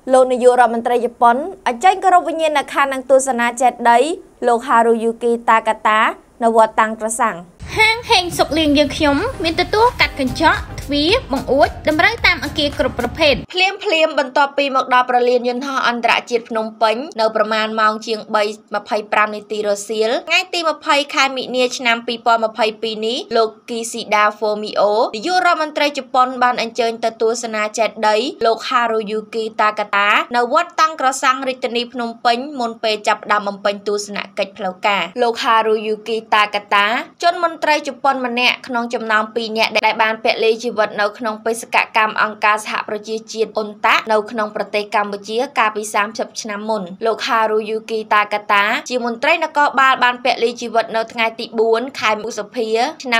លោកនាយករដ្ឋមន្ត្រីជប៉ុនអញ្ជើញគោរពវិញ្ញាណក្ខន្ធនឹងទស្សនាចេតិយលោកហារូយូគីតាកាតានៅវត្តតាំងក្រសាំងហាងហេងសុកលៀងយើងខ្ញុំមានទទួលកាត់កញ្ចក់ទ្វារបង្អួចតម្រូវតាមអគារគ្រប់ប្រភេទភ្លាមបន្ទាប់ពីមកដល់ប្រលានយន្តហោះអន្តរជាតិភ្នំពេញនៅប្រមាណម៉ោងជាង 3:25 នាទីរសៀលថ្ងៃទី 20 ខែមិនិនាឆ្នាំ 2022 នេះលោកគីស៊ីដាហ្វូមីអូនាយករដ្ឋមន្ត្រីជប៉ុនបានអញ្ជើញទៅទស្សនាចេតិយលោកហារូយូគីតាកាតានៅវត្តតាំងក្រសាំងរាជធានីភ្នំពេញមុនពេលចាប់ផ្ដើមបំពេញទស្សនកិច្ចផ្លូវការលោកហារូយូគីតាកាតាជនមន្ត្រីជប៉ុនម្នាក់ក្នុងចំណោម 2 នាក់ដែលបានពលីជីវិតនៅក្នុងបេសកកម្មអង្គការសហប្រជាជាតិអ៊ុនតានៅក្នុងប្រទេសកម្ពុជាកាលពី 30 ឆ្នាំមុនលោកហារូយូគីតាកាតាជាមន្ត្រីនគរបាលបានពលីជីវិតនៅថ្ងៃទី 4 ខែឧសភាឆ្នាំ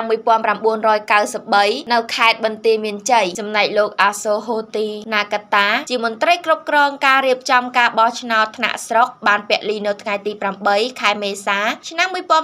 1993 នៅខេត្តបន្ទាយមានជ័យចំណែកលោកអាសូហូទីណាកាតាជាមន្ត្រីគ្រប់គ្រងការរៀបចំការបោះឆ្នោតថ្នាក់ស្រុកបានពលីនៅថ្ងៃទី 8 ខែមេសាឆ្នាំ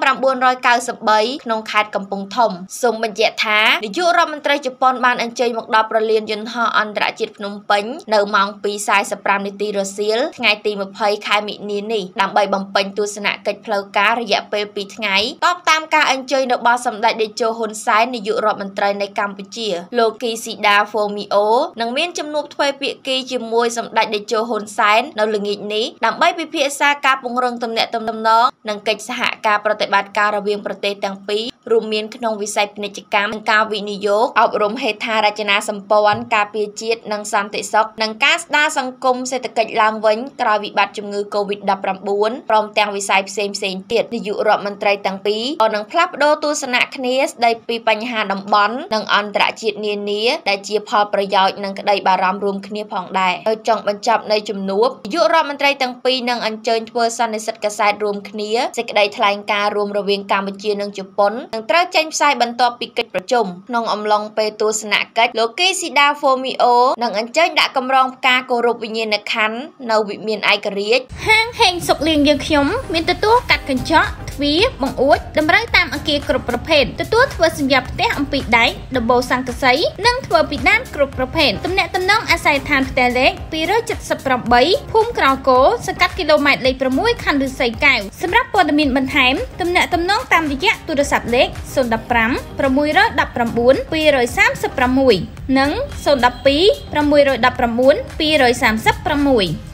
1993 ក្នុងខេត្តកំពង់ធំសូមបញ្ជាក់ថានាយករដ្ឋមន្ត្រីជប៉ុនបានអញ្ជើញមកដល់ប្រលានយន្តហោះអន្តរជាតិភ្នំពេញនៅម៉ោង 2:45 នាទីរសៀលថ្ងៃទី 20 ខែមិនិនានេះដើម្បីបំពេញទស្សនកិច្ចផ្លូវការរយៈពេល 2 ថ្ងៃតបតាមការអញ្ជើញរបស់សម្ដេចតេជោហ៊ុនសែននាយករដ្ឋមន្ត្រីនៃកម្ពុជាលោកគីស៊ីដាហ្វូមីអូនឹងមានជំនួបទ្វេភាគីជាមួយសម្ដេចតេជោហ៊ុនសែននៅល្ងាចនេះដើម្បីពិភាក្សាការពង្រឹងទំនាក់ទំនងនិងកិច្ចសហការប្រតិបត្តិការរវាងប្រទេសទាំងពីររួមមានក្នុងវិស័យពាណិជ្ជកម្មនិងការវិនិយោគអប់រំហេដ្ឋារចនាសម្ព័ន្ធការពារជាតិនិងសន្តិសុខនិងការស្ដារសង្គមសេដ្ឋកិច្ចឡើងវិញក្រោយវិបត្តិជំងឺ COVID-19 ព្រមទាំងវិស័យផ្សេងៗទៀតនាយករដ្ឋមន្ត្រីទាំងពីរក៏នឹងផ្លាស់ប្ដូរទស្សនៈគ្នាស្ដីពីបញ្ហាតំបន់និងអន្តរជាតិនានាដែលជាផលប្រយោជន៍និងក្តីបារម្ភរួមគ្នាផងដែរនៅចុងបញ្ចប់នៃជំនួបនាយករដ្ឋមន្ត្រីទាំងពីរនឹងអញ្ជើញធ្វើសន្និសីទកាសែតរួមគ្នាសេចក្តីថ្លែងការណ៍រួមរវាងកម្ពុជានិងជប៉ុននឹងត្រូវចេញផ្សាយបន្ទាប់ពីកិច្ចប្រជុំក្នុងអំឡុងពេលទស្សនកិច្ចលោកគីស៊ីដាហ្វូមីអូនឹងអញ្ជើញដាក់កម្រងផ្កាគោរពវិញ្ញាណក្ខន្ធនៅវិមានឯករាជ្យហាងហេងសុកលៀងយើងខ្ញុំមានទទួលកាត់កញ្ចក់ទ្វារបង្អួចតម្រូវតាមអគារគ្រប់ប្រភេទទទួលធ្វើសញ្ញាផ្ទះអំពីដែកដំបូលស័ង្កសីនិងធ្វើពីដានគ្រប់ប្រភេទទំនាក់ទំនងអាស័យដ្ឋានផ្ទះលេខ 278 ភូមិក្រៅគោសង្កាត់គីឡូម៉ែត្រលេខ 6 ខណ្ឌឫស្សីកែវសម្រាប់ព័ត៌មានបន្ថែមទំនាក់ទំនងតាមរយៈទូរស័ព្ទលេខ 015 619 236 និង 012 619 236